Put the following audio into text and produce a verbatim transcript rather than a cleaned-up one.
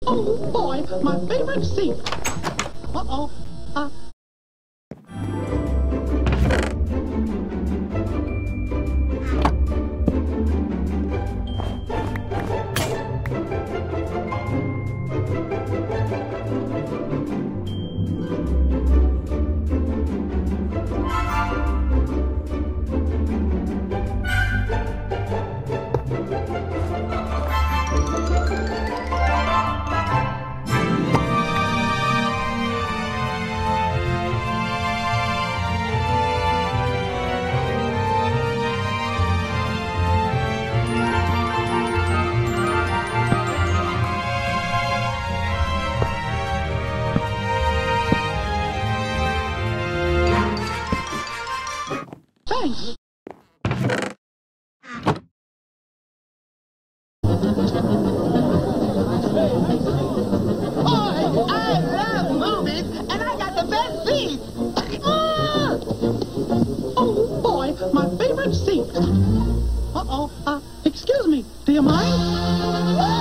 Oh boy, my favorite seat. Uh-oh. Uh Thanks. Boy, I love movies, and I got the best seats. Ah! Oh boy, my favorite seat. Uh-oh. Uh, excuse me, do you mind?